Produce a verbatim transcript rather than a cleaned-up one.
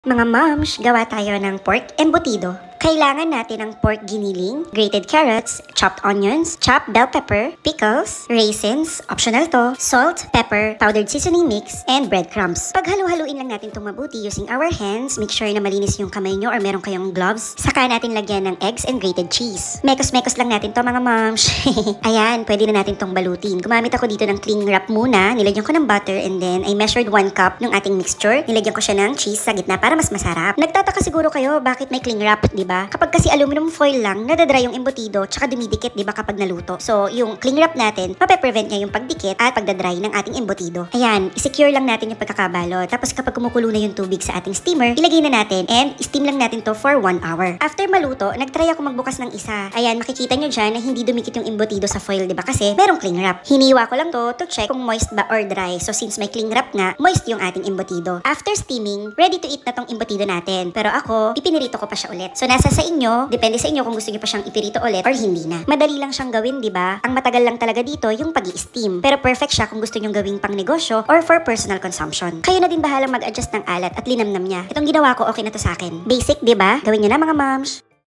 Mga moms, gawa tayo ng pork embutido. Kailangan natin ng pork giniling, grated carrots, chopped onions, chopped bell pepper, pickles, raisins, optional to, salt, pepper, powdered seasoning mix, and breadcrumbs. Paghalu-haluin lang natin itong mabuti using our hands, make sure na malinis yung kamay nyo or meron kayong gloves. Saka natin lagyan ng eggs and grated cheese. Mekos-mekos lang natin to mga moms. Ayan, pwede na natin tong balutin. Gumamit ako dito ng cling wrap muna, nilagyan ko ng butter and then I measured one cup ng ating mixture. Nilagyan ko siya ng cheese sa gitna para mas masarap. Nagtataka siguro kayo bakit may cling wrap, di ba? Kapag kasi aluminum foil lang, nadadry yung embutido tsaka dumidikit, di ba, kapag naluto. So, yung cling wrap natin, mape-prevent niya yung pagdikit at pagdadry ng ating embutido. Ayan, isecure lang natin yung pagkakabalot. Tapos kapag kumukulo na yung tubig sa ating steamer, ilagay na natin and steam lang natin to for one hour. After maluto, nagtry ako magbukas ng isa. Ayan, makikita nyo dyan na hindi dumikit yung embutido sa foil, di ba? Kasi merong cling wrap. Hiniwa ko lang to to check kung moist ba or dry. So, since may cling wrap nga, moist yung ating embutido. After steaming, ready to eat na tong embutido natin. Pero ako, ipinirito ko pa siya ulit. So, nasa sa inyo, depende sa inyo kung gusto niyo pa siyang ipirito ulit or hindi na. Madali lang siyang gawin, di ba? Ang matagal lang talaga dito yung pag-i-steam. Pero perfect siya kung gusto niyo gawing pang negosyo or for personal consumption. Kayo na din bahalang mag-adjust ng alat at linamnam niya. Itong ginawa ko, okay na to sa akin. Basic, di ba? Gawin niyo na mga moms.